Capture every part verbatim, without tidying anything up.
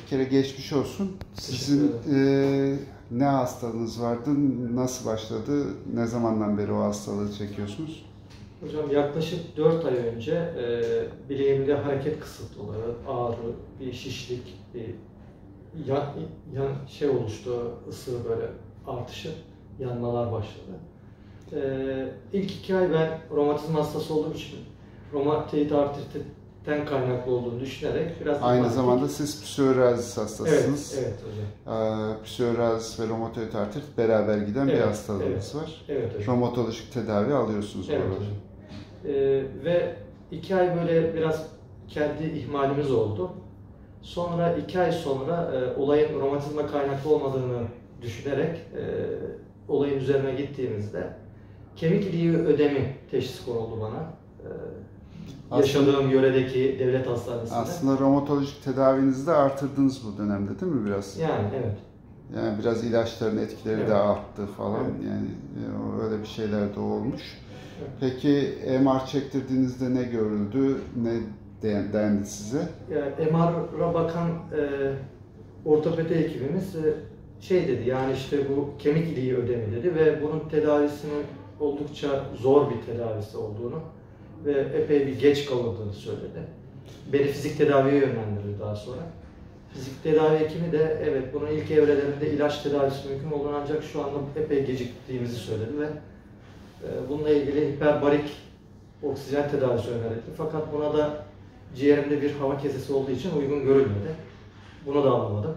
bir kere geçmiş olsun. Sizin e, ne hastalığınız vardı, nasıl başladı, ne zamandan beri o hastalığı çekiyorsunuz? Hocam yaklaşık dört ay önce e, bileğimde hareket kısıtlıları, ağrı, bir şişlik, bir yan, yan şey oluştu, ısı böyle artışı, yanmalar başladı. E, ilk iki ay ben romatizma hastası olduğum için romatoid artritten kaynaklı olduğunu düşünerek biraz... Aynı zamanda siz psoriasis hastasısınız. Evet, evet hocam. Ee, psoriasis ve romatoid artrit beraber giden evet, bir hastalığınız evet, var. Evet hocam. Romatolojik tedavi alıyorsunuz evet, oralar. hocam. Ee, ve iki ay böyle biraz kendi ihmalimiz oldu. Sonra iki ay sonra e, olayın romatizma kaynaklı olmadığını düşünerek e, olayın üzerine gittiğimizde kemik iliği ödemi teşhis konuldu bana. E, Aslında, yaşadığım yöredeki devlet hastanesinde. Aslında romatolojik tedavinizi de artırdınız bu dönemde değil mi biraz? Yani evet. Yani biraz ilaçların etkileri evet. de arttı falan. Evet. Yani öyle bir şeyler de olmuş. Evet. Peki M R çektirdiğinizde ne görüldü, ne dendi size? Yani M R'a bakan e, ortopedi ekibimiz e, şey dedi, yani işte bu kemik iliği ödemi dedi ve bunun tedavisinin oldukça zor bir tedavisi olduğunu ve epey bir geç kalındığını söyledi. Beni fizik tedaviye yönlendirdi daha sonra. Fizik tedavi hekimi de evet bunun ilk evrelerinde ilaç tedavisi mümkün olduğunu ancak şu anda epey geciktiğimizi söyledi ve e, bununla ilgili hiperbarik oksijen tedavisi önerdi. Fakat buna da ciğerimde bir hava kesesi olduğu için uygun görülmedi. Bunu da alamadım.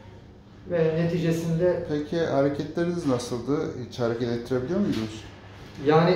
Ve neticesinde... Peki hareketleriniz nasıldı? Hiç hareket ettirebiliyor muydunuz? Yani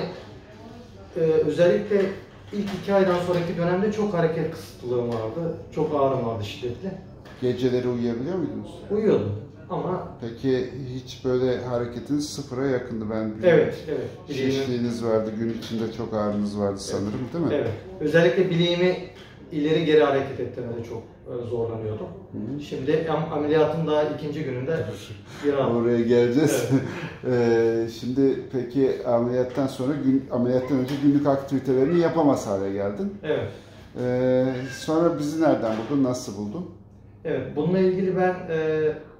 e, özellikle ilk iki aydan sonraki dönemde çok hareket kısıtlılığım vardı. Çok ağrım vardı şiddetli. Geceleri uyuyabiliyor muydunuz? Uyuyordum ama... Peki hiç böyle hareketiniz sıfıra yakındı. Ben evet, evet. Şişliğiniz vardı, gün içinde çok ağrınız vardı sanırım evet. değil mi? Evet. Özellikle bileğimi ileri geri hareket ettirmede çok zorlanıyordum. Hı. Şimdi ameliyatın daha ikinci gününde bir an. Oraya geleceğiz. Evet. ee, şimdi peki ameliyattan sonra, gün, ameliyattan önce günlük aktivitelerini yapamaz hale geldin. Evet. Ee, sonra bizi nereden buldun, nasıl buldun? Evet, bununla ilgili ben e,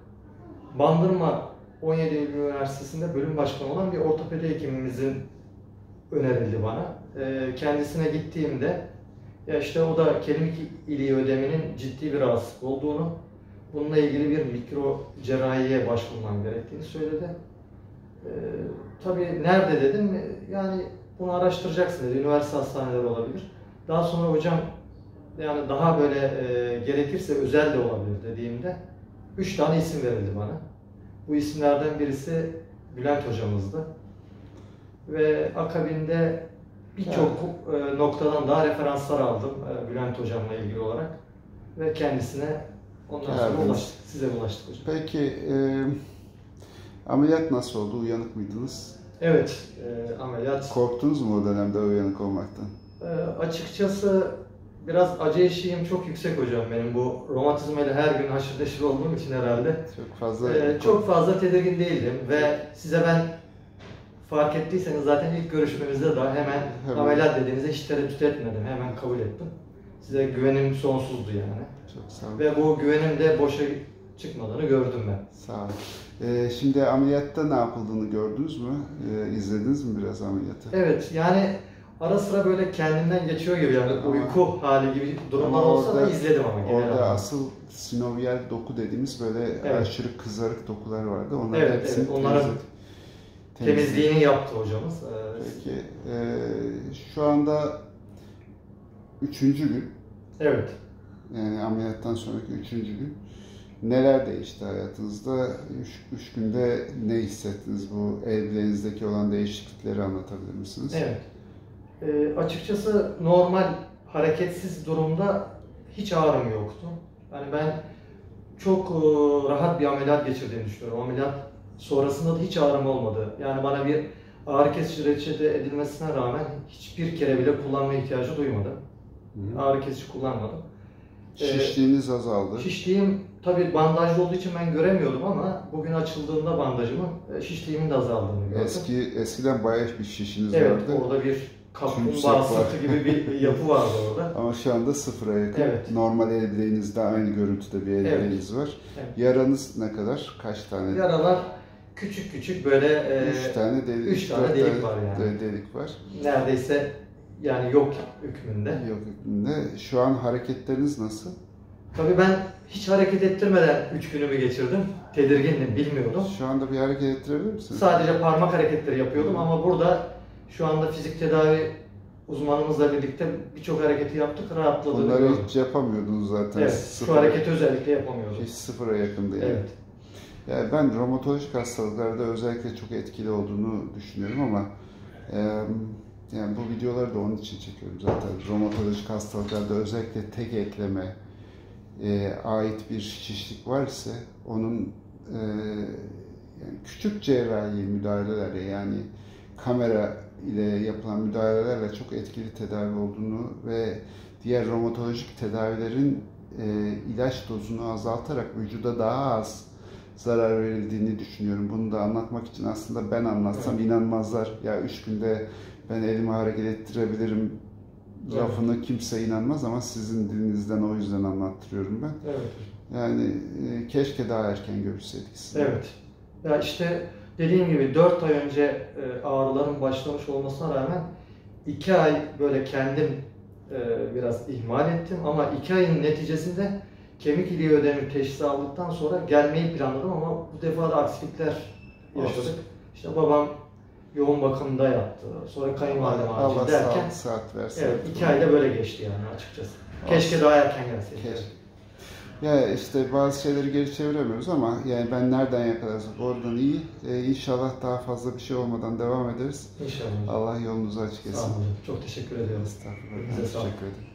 Bandırma on yedi Eylül Üniversitesi'nde bölüm başkanı olan bir ortopedi hekimimizin önerildi bana. E, kendisine gittiğimde ya işte o da kemik iliği ödeminin ciddi bir rahatsızlık olduğunu, bununla ilgili bir mikro cerrahiye başvurmam gerektiğini söyledi. Ee, tabii nerede dedim, yani bunu araştıracaksın dedi, üniversite hastaneleri olabilir. Daha sonra hocam yani daha böyle e, gerekirse özel de olabilir dediğimde üç tane isim verildi bana. Bu isimlerden birisi Bülent hocamızdı. Ve akabinde birçok evet. noktadan daha referanslar aldım Bülent hocamla ilgili olarak ve kendisine ondan sonra evet. ulaştık, size ulaştık hocam. Peki e, ameliyat nasıl oldu? Uyanık mıydınız? Evet, e, ameliyat. Korktunuz mu o dönemde uyanık olmaktan? E, açıkçası biraz acı eşiğim çok yüksek hocam benim, bu romatizmayla her gün haşır neşir olduğum için herhalde. Çok fazla. E, çok fazla tedirgin değildim ve size ben fark ettiyseniz zaten ilk görüşmemizde daha hemen, hemen ameliyat dediğinizde hiç tereddüt etmedim. Hemen kabul ettim. Size güvenim sonsuzdu yani. Çok sağ olun. Ve bu güvenim de boşa çıkmadığını gördüm ben. Sağ olun. Ee, şimdi ameliyatta ne yapıldığını gördünüz mü? Ee, izlediniz mi biraz ameliyatı? Evet, yani ara sıra böyle kendimden geçiyor gibi, yani ama, uyku hali gibi durumlar olsa orada, da izledim ama. Orada genel asıl sinovial doku dediğimiz böyle evet. aşırı kızarık dokular vardı. Onlar evet, hepsini evet. Onların temizliğini yaptı hocamız. Peki, e, şu anda üçüncü gün. Evet. Yani ameliyattan sonraki üçüncü gün. Neler değişti hayatınızda? Üç, üç günde ne hissettiniz? Bu el bileğinizdeki olan değişiklikleri anlatabilir misiniz? Evet. E, açıkçası normal hareketsiz durumda hiç ağrım yoktu. Yani ben çok e, rahat bir ameliyat geçirdiğimi düşünüyorum. Ameliyat sonrasında da hiç ağrım olmadı. Yani bana bir ağrı kesici reçete edilmesine rağmen hiçbir kere bile kullanma ihtiyacı duymadım. Hı. Ağrı kesici kullanmadım. Şişliğiniz azaldı. Şişliğim tabii bandajlı olduğu için ben göremiyordum ama bugün açıldığında bandajımın şişliğimin de azaldığını gördüm. Eski eskiden bayağı bir şişiniz evet, vardı. Evet, orada bir kaplumbağa Tümsek var. sırtı gibi bir yapı vardı orada. Ama şu anda sıfıra yakın. Evet. Normal el bileğinizde aynı görüntüde bir el Evet. bileğiniz var. Evet. Yaranız ne kadar? Kaç tane? Yaralar küçük küçük böyle e, Üç tane delik, üç tane dört delik var yani. delik var. Neredeyse yani yok hükmünde. Yok hükmünde. Şu an hareketleriniz nasıl? Tabii ben hiç hareket ettirmeden üç günümü geçirdim. Tedirgindim, bilmiyordum. Şu anda bir hareket ettirebilir misiniz? Sadece parmak hareketleri yapıyordum ama burada şu anda fizik tedavi uzmanımızla birlikte birçok hareketi yaptık, rahatladığını Bunları gördüm. hiç yapamıyordunuz zaten. Evet, Sıfır- şu hareketi özellikle yapamıyordum. Hiç sıfıra yakın değil. Evet. Yani ben romatolojik hastalıklarda özellikle çok etkili olduğunu düşünüyorum ama e, yani bu videoları da onun için çekiyorum zaten. Romatolojik hastalıklarda özellikle tek ekleme e, ait bir şişlik var ise onun e, yani küçük cerrahi müdahalelerle yani kamera ile yapılan müdahalelerle çok etkili tedavi olduğunu ve diğer romatolojik tedavilerin e, ilaç dozunu azaltarak vücuda daha az zarar verildiğini düşünüyorum. Bunu da anlatmak için aslında ben anlatsam Evet. inanmazlar. Ya üç günde ben elimi hareket ettirebilirim Evet. lafını kimse inanmaz ama sizin dilinizden o yüzden anlattırıyorum ben. Evet. Yani e, keşke daha erken görüşseydik sizi. Evet. Ya işte dediğim gibi dört ay önce e, ağrıların başlamış olmasına rağmen iki ay böyle kendim e, biraz ihmal ettim ama iki ayın neticesinde kemik iliği ödemi teşhisi aldıktan sonra gelmeyi planladım ama bu defa da aksilikler yaşadık. Olsun. İşte babam yoğun bakımda yattı. Sonra kayınvalidem Allah acil derken sağlık saat versin. evet iki ayda böyle geçti yani açıkçası. Keşke daha erken gelseydi. Keşke. Ya işte bazı şeyleri geri çeviremiyoruz ama yani ben nereden yakalarsak oradan iyi. Ee, inşallah daha fazla bir şey olmadan devam ederiz. İnşallah. Allah yolunuzu açık Sağ etsin. olun. Çok teşekkür ediyorum. Estağfurullah. Size sağ olun. Teşekkür ederim.